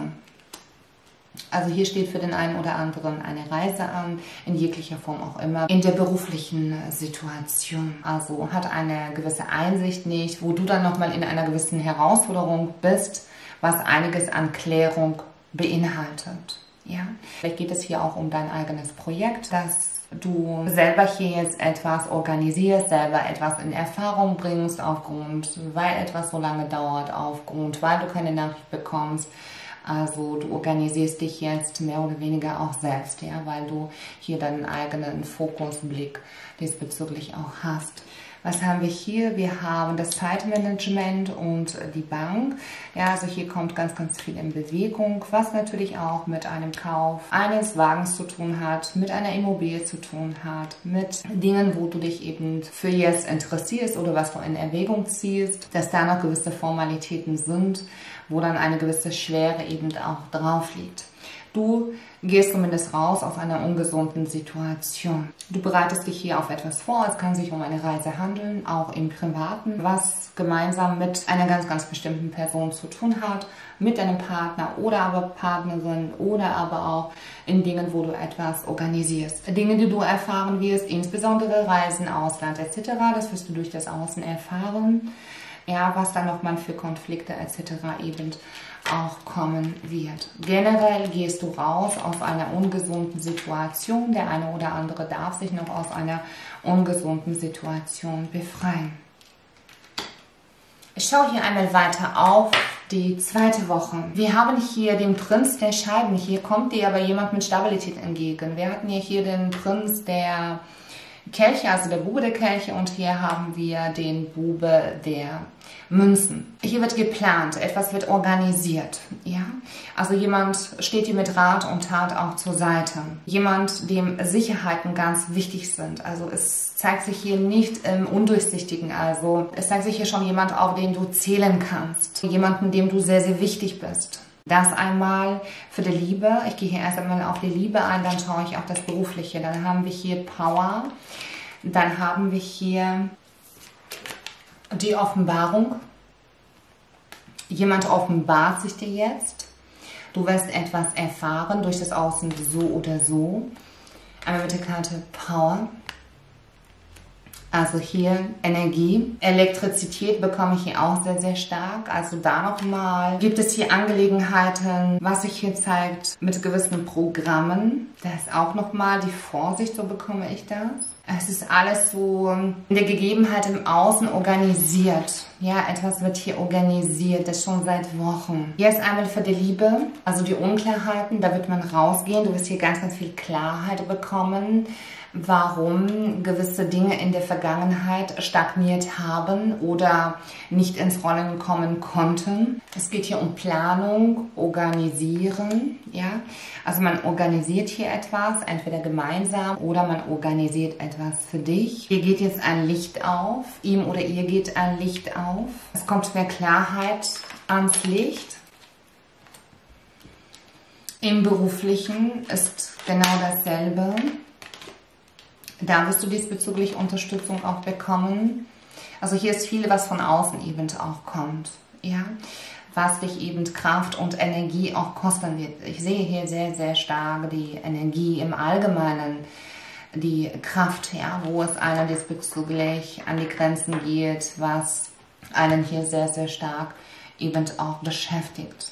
Also hier steht für den einen oder anderen eine Reise an, in jeglicher Form auch immer, in der beruflichen Situation. Also hat eine gewisse Einsicht nicht, wo du dann nochmal in einer gewissen Herausforderung bist, was einiges an Klärung beinhaltet. Ja? Vielleicht geht es hier auch um dein eigenes Projekt, dass du selber hier jetzt etwas organisierst, selber etwas in Erfahrung bringst, aufgrund, weil etwas so lange dauert, aufgrund, weil du keine Nachricht bekommst. Also du organisierst dich jetzt mehr oder weniger auch selbst, ja, weil du hier deinen eigenen Fokusblick diesbezüglich auch hast. Was haben wir hier? Wir haben das Zeitmanagement und die Bank. Ja, also hier kommt ganz, ganz viel in Bewegung, was natürlich auch mit einem Kauf eines Wagens zu tun hat, mit einer Immobilie zu tun hat, mit Dingen, wo du dich eben für jetzt interessierst oder was du in Erwägung ziehst, dass da noch gewisse Formalitäten sind, wo dann eine gewisse Schwere eben auch drauf liegt. Du gehst zumindest raus aus einer ungesunden Situation. Du bereitest dich hier auf etwas vor. Es kann sich um eine Reise handeln, auch im Privaten, was gemeinsam mit einer ganz, ganz bestimmten Person zu tun hat, mit deinem Partner oder aber Partnerin oder aber auch in Dingen, wo du etwas organisierst. Dinge, die du erfahren wirst, insbesondere Reisen, Ausland et cetera. Das wirst du durch das Außen erfahren. Ja, was dann nochmal für Konflikte et cetera eben auch kommen wird. Generell gehst du raus aus einer ungesunden Situation. Der eine oder andere darf sich noch aus einer ungesunden Situation befreien. Ich schaue hier einmal weiter auf die zweite Woche. Wir haben hier den Prinz der Scheiben. Hier kommt dir aber jemand mit Stabilität entgegen. Wir hatten ja hier den Prinz der Kelche, also der Bube der Kelche, und hier haben wir den Bube der Münzen. Hier wird geplant, etwas wird organisiert, ja. Also jemand steht hier mit Rat und Tat auch zur Seite. Jemand, dem Sicherheiten ganz wichtig sind. Also es zeigt sich hier nicht im Undurchsichtigen, also es zeigt sich hier schon jemand, auf den du zählen kannst. Jemanden, dem du sehr, sehr wichtig bist. Das einmal für die Liebe. Ich gehe hier erst einmal auf die Liebe ein, dann schaue ich auf das Berufliche. Dann haben wir hier Power. Dann haben wir hier die Offenbarung. Jemand offenbart sich dir jetzt. Du wirst etwas erfahren durch das Außen so oder so. Einmal mit der Karte Power. Also hier Energie. Elektrizität bekomme ich hier auch sehr, sehr stark. Also da nochmal gibt es hier Angelegenheiten, was sich hier zeigt mit gewissen Programmen. Da ist auch nochmal die Vorsicht, so bekomme ich das. Es ist alles so in der Gegebenheit im Außen organisiert. Ja, etwas wird hier organisiert, das schon seit Wochen. Hier ist einmal für die Liebe, also die Unklarheiten, da wird man rausgehen. Du wirst hier ganz, ganz viel Klarheit bekommen, warum gewisse Dinge in der Vergangenheit stagniert haben oder nicht ins Rollen kommen konnten. Es geht hier um Planung, Organisieren, ja. Also man organisiert hier etwas, entweder gemeinsam oder man organisiert etwas für dich. Hier geht jetzt ein Licht auf, ihm oder ihr geht ein Licht auf. Es kommt mehr Klarheit ans Licht. Im Beruflichen ist genau dasselbe. Da wirst du diesbezüglich Unterstützung auch bekommen. Also hier ist viel, was von außen eben auch kommt, ja, was dich eben Kraft und Energie auch kosten wird. Ich sehe hier sehr, sehr stark die Energie im Allgemeinen, die Kraft, ja, wo es einen diesbezüglich an die Grenzen geht, was einen hier sehr, sehr stark eben auch beschäftigt.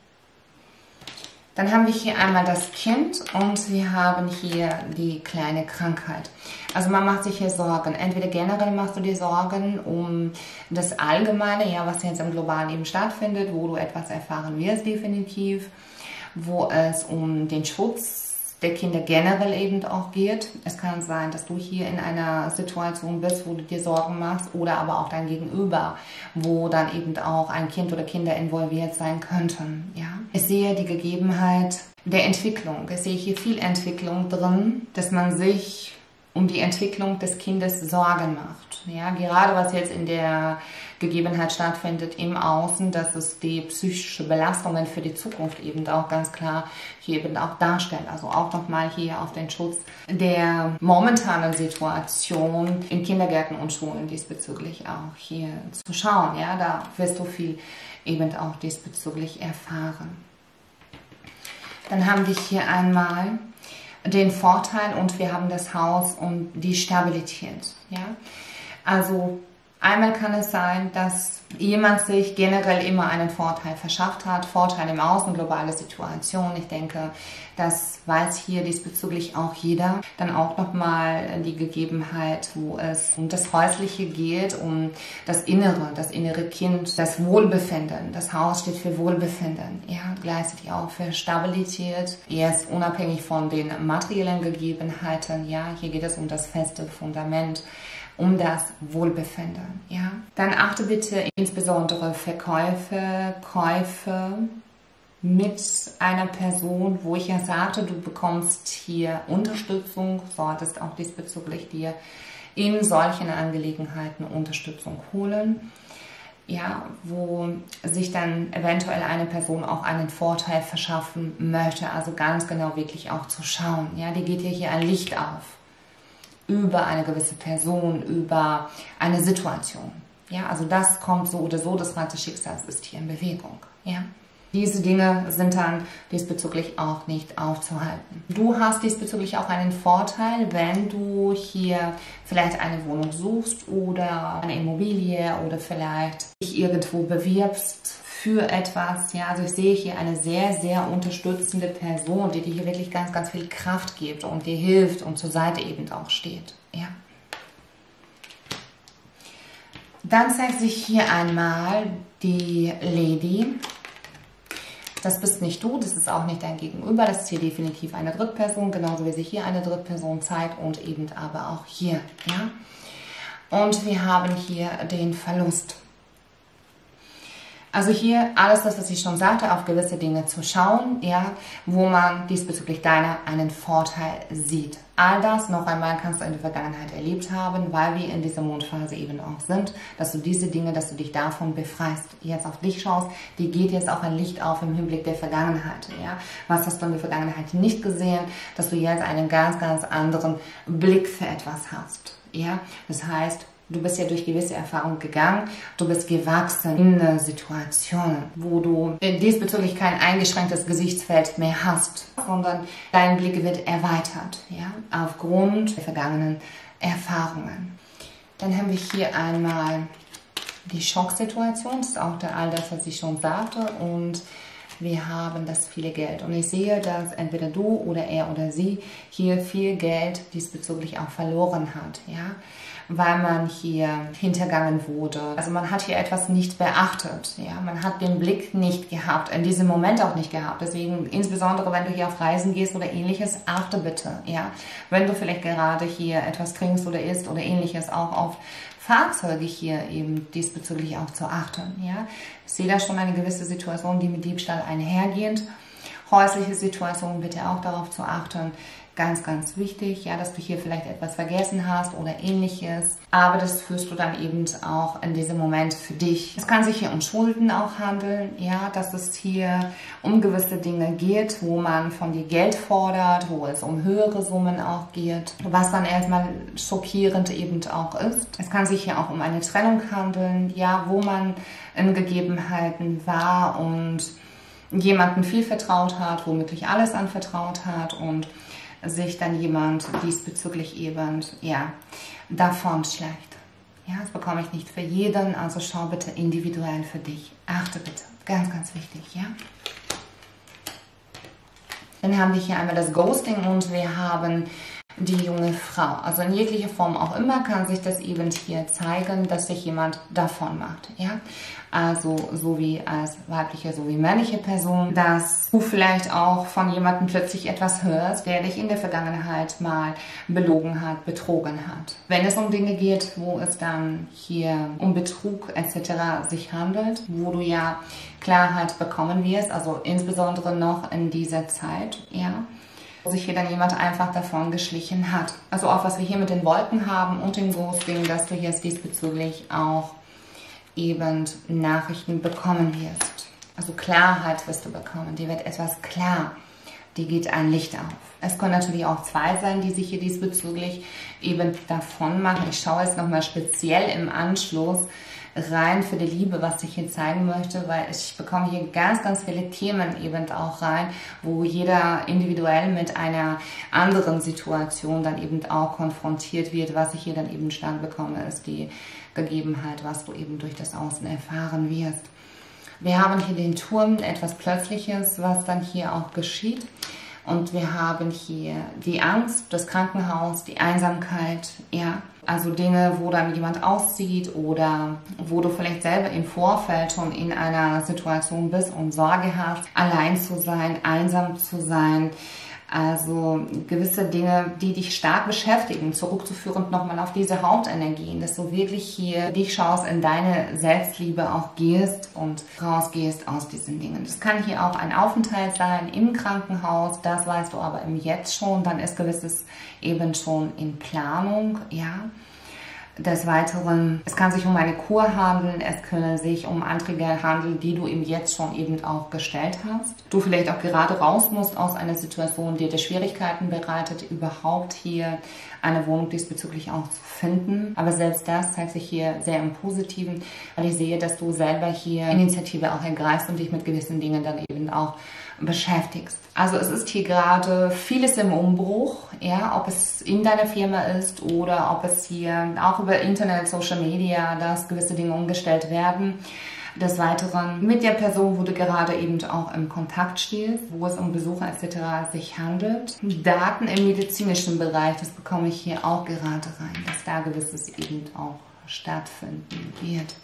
Dann haben wir hier einmal das Kind und wir haben hier die kleine Krankheit. Also man macht sich hier Sorgen. Entweder generell machst du dir Sorgen um das Allgemeine, ja, was jetzt im Globalen eben stattfindet, wo du etwas erfahren wirst definitiv, wo es um den Schutz der Kinder generell eben auch geht. Es kann sein, dass du hier in einer Situation bist, wo du dir Sorgen machst oder aber auch dein Gegenüber, wo dann eben auch ein Kind oder Kinder involviert sein könnten. Ja? Ich sehe die Gegebenheit der Entwicklung. Ich sehe hier viel Entwicklung drin, dass man sich um die Entwicklung des Kindes Sorgen macht. Ja, gerade was jetzt in der Gegebenheit stattfindet im Außen, dass es die psychische Belastungen für die Zukunft eben auch ganz klar hier eben auch darstellt. Also auch nochmal hier auf den Schutz der momentanen Situation in Kindergärten und Schulen diesbezüglich auch hier zu schauen. Ja, da wirst du viel eben auch diesbezüglich erfahren. Dann haben wir hier einmal den Vorteil und wir haben das Haus und die Stabilität. Ja? Also einmal kann es sein, dass jemand sich generell immer einen Vorteil verschafft hat, Vorteil im Außen, globale Situation. Ich denke, das weiß hier diesbezüglich auch jeder. Dann auch nochmal die Gegebenheit, wo es um das Häusliche geht, um das Innere, das innere Kind, das Wohlbefinden. Das Haus steht für Wohlbefinden, ja, gleichzeitig auch für Stabilität. Erst unabhängig von den materiellen Gegebenheiten, ja, hier geht es um das feste Fundament, um das Wohlbefinden, ja. Dann achte bitte insbesondere Verkäufe, Käufe mit einer Person, wo ich ja sagte, du bekommst hier Unterstützung, solltest auch diesbezüglich dir in solchen Angelegenheiten Unterstützung holen, ja, wo sich dann eventuell eine Person auch einen Vorteil verschaffen möchte, also ganz genau wirklich auch zu schauen, ja, die geht dir hier ein Licht auf über eine gewisse Person, über eine Situation. Ja, also das kommt so oder so, das Rad des Schicksals ist hier in Bewegung. Ja. Diese Dinge sind dann diesbezüglich auch nicht aufzuhalten. Du hast diesbezüglich auch einen Vorteil, wenn du hier vielleicht eine Wohnung suchst oder eine Immobilie oder vielleicht dich irgendwo bewirbst für etwas. Ja, also ich sehe hier eine sehr, sehr unterstützende Person, die dir hier wirklich ganz, ganz viel Kraft gibt und dir hilft und zur Seite eben auch steht. Ja. Dann zeigt sich hier einmal die Lady. Das bist nicht du, das ist auch nicht dein Gegenüber, das ist hier definitiv eine Drittperson, genauso wie sich hier eine Drittperson zeigt und eben aber auch hier. Ja. Und wir haben hier den Verlust. Also hier alles das, was ich schon sagte, auf gewisse Dinge zu schauen, ja, wo man diesbezüglich deiner einen Vorteil sieht. All das noch einmal kannst du in der Vergangenheit erlebt haben, weil wir in dieser Mondphase eben auch sind, dass du diese Dinge, dass du dich davon befreist, jetzt auf dich schaust, die geht jetzt auch ein Licht auf im Hinblick der Vergangenheit. Ja? Was hast du in der Vergangenheit nicht gesehen, dass du jetzt einen ganz, ganz anderen Blick für etwas hast. Ja? Das heißt, du bist ja durch gewisse Erfahrungen gegangen, du bist gewachsen in Situationen, wo du diesbezüglich kein eingeschränktes Gesichtsfeld mehr hast, sondern dein Blick wird erweitert, ja, aufgrund der vergangenen Erfahrungen. Dann haben wir hier einmal die Schocksituation, das ist auch all das, was ich schon sagte, und wir haben das viele Geld. Und ich sehe, dass entweder du oder er oder sie hier viel Geld diesbezüglich auch verloren hat, ja, weil man hier hintergangen wurde. Also man hat hier etwas nicht beachtet, ja, man hat den Blick nicht gehabt, in diesem Moment auch nicht gehabt. Deswegen, insbesondere wenn du hier auf Reisen gehst oder ähnliches, achte bitte, ja, wenn du vielleicht gerade hier etwas trinkst oder isst oder ähnliches, auch auf Fahrzeuge hier eben diesbezüglich auch zu achten, ja. Ich sehe da schon eine gewisse Situation, die mit Diebstahl einhergehend. Häusliche Situationen bitte auch darauf zu achten. Ganz, ganz wichtig, ja, dass du hier vielleicht etwas vergessen hast oder ähnliches. Aber das führst du dann eben auch in diesem Moment für dich. Es kann sich hier um Schulden auch handeln, ja, dass es hier um gewisse Dinge geht, wo man von dir Geld fordert, wo es um höhere Summen auch geht, was dann erstmal schockierend eben auch ist. Es kann sich hier auch um eine Trennung handeln, ja, wo man in Gegebenheiten war und jemandem viel vertraut hat, womöglich alles anvertraut hat und sich dann jemand diesbezüglich eben, ja, davon schleicht. Ja, das bekomme ich nicht für jeden, also schau bitte individuell für dich. Achte bitte, ganz, ganz wichtig, ja. Dann haben wir hier einmal das Ghosting und wir haben die junge Frau. Also in jeglicher Form auch immer kann sich das eben hier zeigen, dass sich jemand davon macht. Ja? Also so wie als weibliche, so wie männliche Person, dass du vielleicht auch von jemandem plötzlich etwas hörst, der dich in der Vergangenheit mal belogen hat, betrogen hat. Wenn es um Dinge geht, wo es dann hier um Betrug et cetera sich handelt, wo du ja Klarheit bekommen wirst, also insbesondere noch in dieser Zeit, ja, wo sich hier dann jemand einfach davon geschlichen hat. Also auch was wir hier mit den Wolken haben und dem Ghosting, dass du jetzt diesbezüglich auch eben Nachrichten bekommen wirst. Also Klarheit wirst du bekommen, dir wird etwas klar, dir geht ein Licht auf. Es können natürlich auch zwei sein, die sich hier diesbezüglich eben davon machen. Ich schaue jetzt nochmal speziell im Anschluss rein für die Liebe, was ich hier zeigen möchte, weil ich bekomme hier ganz, ganz viele Themen eben auch rein, wo jeder individuell mit einer anderen Situation dann eben auch konfrontiert wird. Was ich hier dann eben stark bekomme, ist die Gegebenheit, was du eben durch das Außen erfahren wirst. Wir haben hier den Turm, etwas Plötzliches, was dann hier auch geschieht. Und wir haben hier die Angst, das Krankenhaus, die Einsamkeit, ja, also Dinge, wo dann jemand auszieht oder wo du vielleicht selber im Vorfeld schon in einer Situation bist und Sorge hast, allein zu sein, einsam zu sein. Also gewisse Dinge, die dich stark beschäftigen, zurückzuführen nochmal auf diese Hauptenergien, dass du wirklich hier dich schaust, in deine Selbstliebe auch gehst und rausgehst aus diesen Dingen. Das kann hier auch ein Aufenthalt sein im Krankenhaus, das weißt du aber im Jetzt schon, dann ist gewisses eben schon in Planung, ja. Des Weiteren, es kann sich um eine Kur handeln, es können sich um Anträge handeln, die du im Jetzt schon eben auch gestellt hast. Du vielleicht auch gerade raus musst aus einer Situation, die dir Schwierigkeiten bereitet, überhaupt hier eine Wohnung diesbezüglich auch zu finden. Aber selbst das zeigt sich hier sehr im Positiven, weil ich sehe, dass du selber hier Initiative auch ergreifst und dich mit gewissen Dingen dann eben auch beschäftigst. Also es ist hier gerade vieles im Umbruch, ja, ob es in deiner Firma ist oder ob es hier auch über Internet, Social Media, dass gewisse Dinge umgestellt werden. Des Weiteren mit der Person, wo du gerade eben auch im Kontakt stehst, wo es um Besucher et cetera sich handelt. Daten im medizinischen Bereich, das bekomme ich hier auch gerade rein, dass da gewisses eben auch stattfinden wird.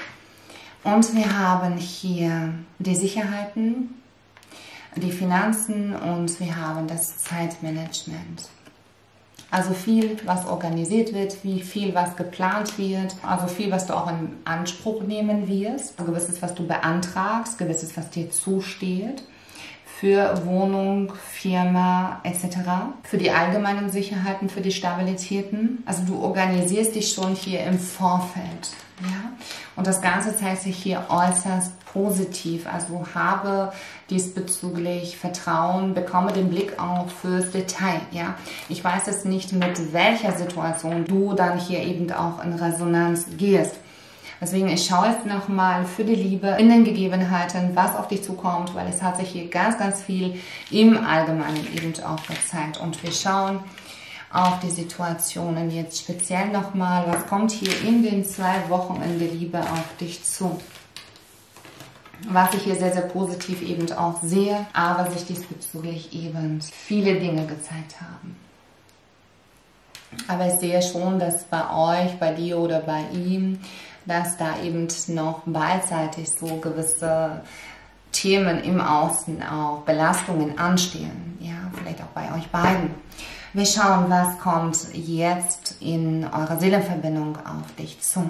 Und wir haben hier die Sicherheiten, die Finanzen und wir haben das Zeitmanagement. Also viel, was organisiert wird, wie viel, was geplant wird, also viel, was du auch in Anspruch nehmen wirst, gewisses, was du beantragst, gewisses, was dir zusteht, für Wohnung, Firma et cetera, für die allgemeinen Sicherheiten, für die Stabilitäten. Also du organisierst dich schon hier im Vorfeld. Ja? Und das Ganze zeigt sich hier äußerst positiv. Also habe diesbezüglich Vertrauen, bekomme den Blick auch fürs Detail. Ja? Ich weiß jetzt nicht, mit welcher Situation du dann hier eben auch in Resonanz gehst. Deswegen, ich schaue jetzt nochmal für die Liebe in den Gegebenheiten, was auf dich zukommt, weil es hat sich hier ganz, ganz viel im Allgemeinen eben auch gezeigt. Und wir schauen auf die Situationen jetzt speziell nochmal, was kommt hier in den zwei Wochen in der Liebe auf dich zu. Was ich hier sehr, sehr positiv eben auch sehe, aber sich diesbezüglich eben viele Dinge gezeigt haben. Aber ich sehe schon, dass bei euch, bei dir oder bei ihm, dass da eben noch beidseitig so gewisse Themen im Außen, auch Belastungen anstehen. Ja, vielleicht auch bei euch beiden. Wir schauen, was kommt jetzt in eurer Seelenverbindung auf dich zu.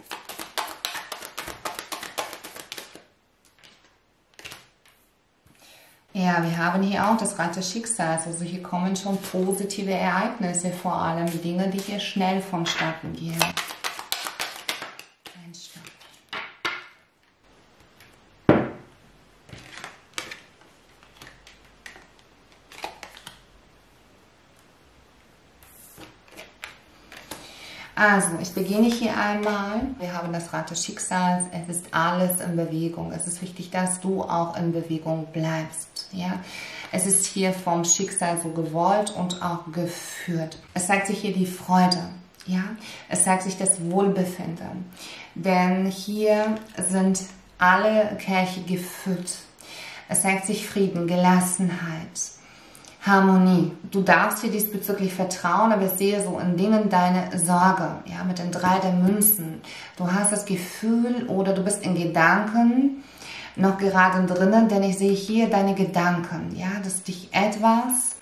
Ja, wir haben hier auch das Rad des Schicksals. Also hier kommen schon positive Ereignisse, vor allem Dinge, die hier schnell vonstatten gehen. Also, ich beginne hier einmal. Wir haben das Rad des Schicksals. Es ist alles in Bewegung. Es ist wichtig, dass du auch in Bewegung bleibst. Ja? Es ist hier vom Schicksal so gewollt und auch geführt. Es zeigt sich hier die Freude. Ja? Es zeigt sich das Wohlbefinden. Denn hier sind alle Kelche gefüllt. Es zeigt sich Frieden, Gelassenheit, Harmonie. Du darfst hier diesbezüglich vertrauen, aber ich sehe so in Dingen deine Sorge, ja, mit den drei der Münzen. Du hast das Gefühl oder du bist in Gedanken noch gerade drinnen, denn ich sehe hier deine Gedanken, ja, dass dich etwas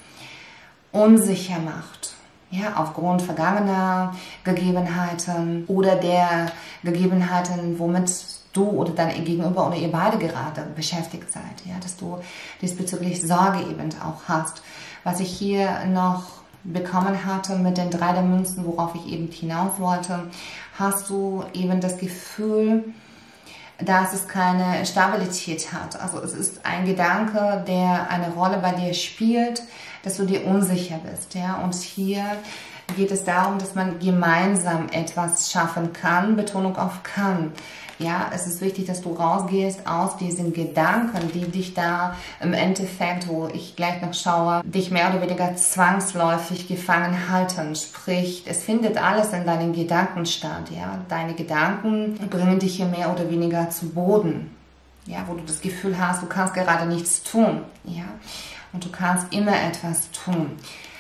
unsicher macht, ja, aufgrund vergangener Gegebenheiten oder der Gegebenheiten, womit du oder dein Gegenüber oder ihr beide gerade beschäftigt seid, ja, dass du diesbezüglich Sorge eben auch hast. Was ich hier noch bekommen hatte mit den drei der Münzen, worauf ich eben hinaus wollte, hast du eben das Gefühl, dass es keine Stabilität hat. Also es ist ein Gedanke, der eine Rolle bei dir spielt, dass du dir unsicher bist, ja, und hier geht es darum, dass man gemeinsam etwas schaffen kann, Betonung auf kann. Ja, es ist wichtig, dass du rausgehst aus diesen Gedanken, die dich da im Endeffekt, wo ich gleich noch schaue, dich mehr oder weniger zwangsläufig gefangen halten. Sprich, es findet alles in deinen Gedanken statt. Ja, deine Gedanken bringen dich hier mehr oder weniger zu Boden. Ja, wo du das Gefühl hast, du kannst gerade nichts tun. Ja, und du kannst immer etwas tun.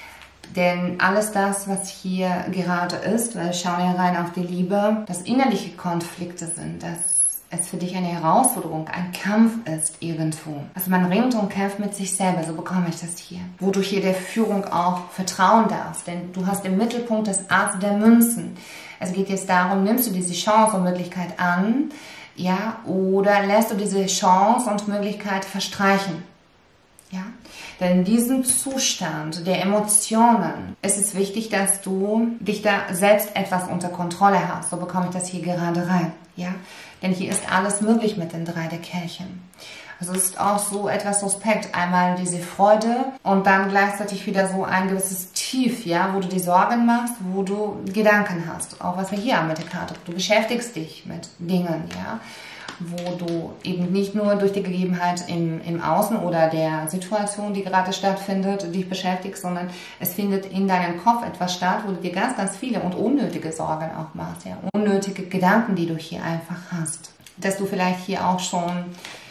Denn alles das, was hier gerade ist, weil wir schauen ja rein auf die Liebe, dass innerliche Konflikte sind, dass es für dich eine Herausforderung, ein Kampf ist irgendwo. Also man ringt und kämpft mit sich selber, so bekomme ich das hier. Wo du hier der Führung auch vertrauen darfst, denn du hast im Mittelpunkt das Ass der Münzen. Es geht jetzt darum, nimmst du diese Chance und Möglichkeit an, ja, oder lässt du diese Chance und Möglichkeit verstreichen. Ja, denn in diesem Zustand der Emotionen ist es wichtig, dass du dich da selbst etwas unter Kontrolle hast. So bekomme ich das hier gerade rein. Ja, denn hier ist alles möglich mit den drei der Kelchen. Also es ist auch so etwas suspekt. Einmal diese Freude und dann gleichzeitig wieder so ein gewisses Tief, ja, wo du dir Sorgen machst, wo du Gedanken hast. Auch was wir hier haben mit der Karte. Du beschäftigst dich mit Dingen, ja, wo du eben nicht nur durch die Gegebenheit im, im Außen oder der Situation, die gerade stattfindet, dich beschäftigst, sondern es findet in deinem Kopf etwas statt, wo du dir ganz, ganz viele und unnötige Sorgen auch machst, ja, unnötige Gedanken, die du hier einfach hast. Dass du vielleicht hier auch schon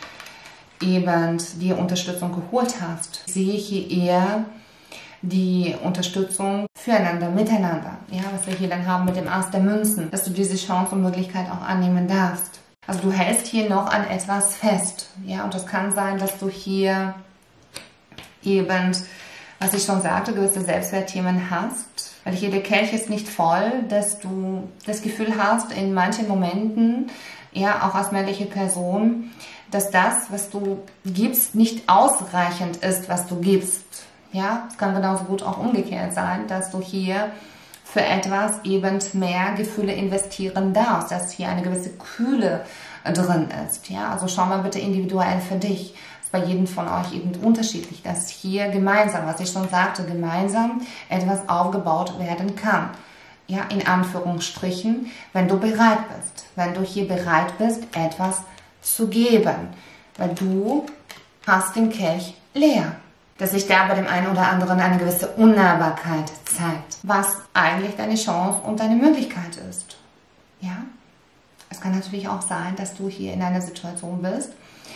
eben die Unterstützung geholt hast. Ich sehe hier eher die Unterstützung füreinander, miteinander, ja, was wir hier dann haben mit dem Ass der Münzen, dass du diese Chance und Möglichkeit auch annehmen darfst. Also du hältst hier noch an etwas fest, ja, und das kann sein, dass du hier eben, was ich schon sagte, gewisse Selbstwertthemen hast, Weil hier der Kelch ist nicht voll, dass du das Gefühl hast, in manchen Momenten, ja, auch als männliche Person, dass das, was du gibst, nicht ausreichend ist, was du gibst. Ja, es kann genauso gut auch umgekehrt sein, dass du hier für etwas eben mehr Gefühle investieren darfst, dass hier eine gewisse Kühle drin ist. Ja, also schau mal bitte individuell für dich. Das ist bei jedem von euch eben unterschiedlich, dass hier gemeinsam, was ich schon sagte, gemeinsam etwas aufgebaut werden kann. Ja, in Anführungsstrichen, wenn du bereit bist. Wenn du hier bereit bist, etwas zu geben. Weil du hast den Kelch leer. Dass sich da bei dem einen oder anderen eine gewisse Unnahbarkeit zeigt, was eigentlich deine Chance und deine Möglichkeit ist. Ja? Es kann natürlich auch sein, dass du hier in einer Situation bist,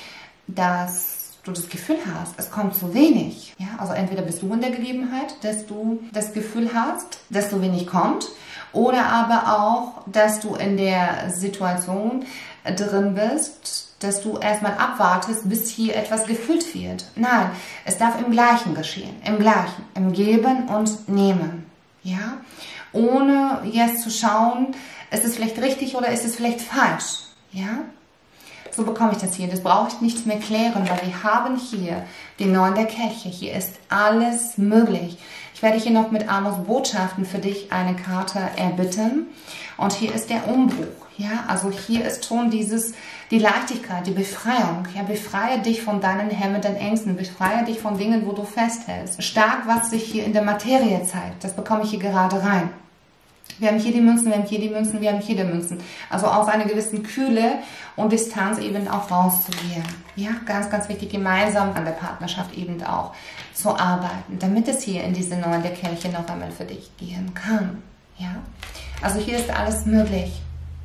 dass du das Gefühl hast, es kommt zu wenig. Ja? Also entweder bist du in der Gegebenheit, dass du das Gefühl hast, dass zu wenig kommt, oder aber auch, dass du in der Situation drin bist, dass du erstmal abwartest, bis hier etwas gefüllt wird. Nein, es darf im Gleichen geschehen, im Gleichen, im Geben und Nehmen. Ja? Ohne jetzt zu schauen, ist es vielleicht richtig oder ist es vielleicht falsch. Ja? So bekomme ich das hier. Das brauche ich nicht mehr klären, weil wir haben hier den Neun der Kelche. Hier ist alles möglich. Ich werde hier noch mit Amos Botschaften für dich eine Karte erbitten. Und hier ist der Umbruch. Ja, also hier ist schon dieses, die Leichtigkeit, die Befreiung. Ja, befreie dich von deinen hemmenden Ängsten, befreie dich von Dingen, wo du festhältst. Stark, was sich hier in der Materie zeigt, das bekomme ich hier gerade rein. Wir haben hier die Münzen, wir haben hier die Münzen, wir haben hier die Münzen. Also aus einer gewissen Kühle und Distanz eben auch rauszugehen. Ja, ganz, ganz wichtig, gemeinsam an der Partnerschaft eben auch zu arbeiten, damit es hier in diese Neun der Kelche noch einmal für dich gehen kann. Ja, also hier ist alles möglich.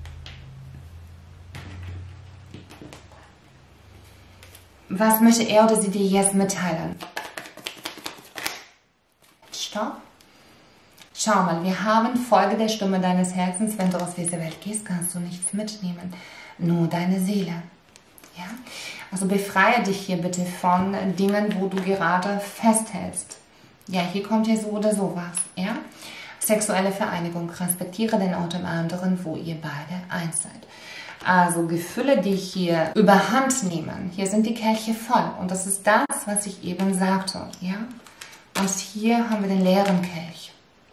Was möchte er oder sie dir jetzt mitteilen? Stopp. Schau mal, wir haben Folge der Stimme deines Herzens. Wenn du aus dieser Welt gehst, kannst du nichts mitnehmen. Nur deine Seele. Ja? Also befreie dich hier bitte von Dingen, wo du gerade festhältst. Ja, hier kommt ja so oder sowas. Ja? Sexuelle Vereinigung. Respektiere den Ort im anderen, wo ihr beide eins seid. Also Gefühle, die hier überhand nehmen. Hier sind die Kelche voll. Und das ist das, was ich eben sagte. Ja? Und hier haben wir den leeren Kelch.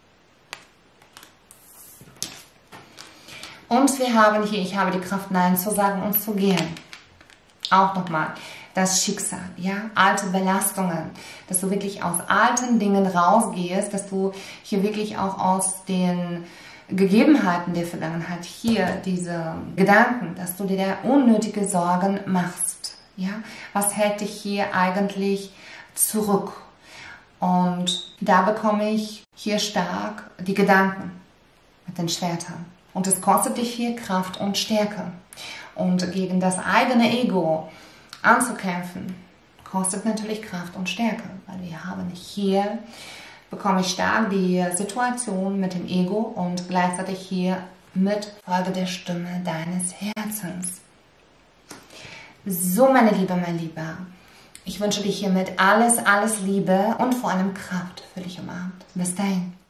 Und wir haben hier, ich habe die Kraft, Nein zu sagen und zu gehen. Auch nochmal, das Schicksal, ja, alte Belastungen, dass du wirklich aus alten Dingen rausgehst, dass du hier wirklich auch aus den Gegebenheiten der Vergangenheit hier diese Gedanken, dass du dir da unnötige Sorgen machst. Ja? Was hält dich hier eigentlich zurück? Und da bekomme ich hier stark die Gedanken mit den Schwertern. Und es kostet dich hier Kraft und Stärke. Und gegen das eigene Ego anzukämpfen, kostet natürlich Kraft und Stärke. Weil wir haben hier, bekomme ich stark die Situation mit dem Ego und gleichzeitig hier mit Folge der Stimme deines Herzens. So, meine Liebe, mein Lieber, ich wünsche dir hiermit alles, alles Liebe und vor allem Kraft für dich umarmt. Bis dahin.